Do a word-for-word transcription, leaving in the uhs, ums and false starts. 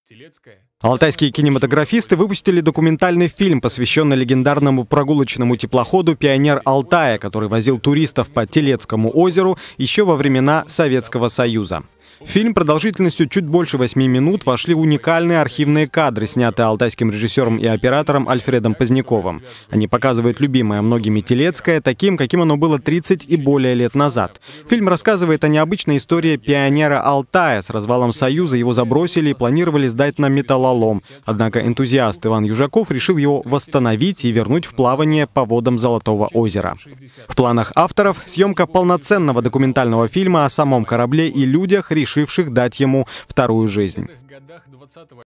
Алтайские кинематографисты выпустили документальный фильм, посвященный легендарному прогулочному теплоходу «Пионер Алтая», который возил туристов по Телецкому озеру еще во времена Советского Союза. Фильм продолжительностью чуть больше восьми минут вошли в уникальные архивные кадры, снятые алтайским режиссером и оператором Альфредом Поздняковым. Они показывают любимое многими Телецкое таким, каким оно было тридцать и более лет назад. Фильм рассказывает о необычной истории пионера Алтая. С развалом Союза его забросили и планировали сдать на металлолом. Однако энтузиаст Иван Южаков решил его восстановить и вернуть в плавание по водам Золотого озера. В планах авторов съемка полноценного документального фильма о самом корабле и людях, решивших дать ему вторую жизнь.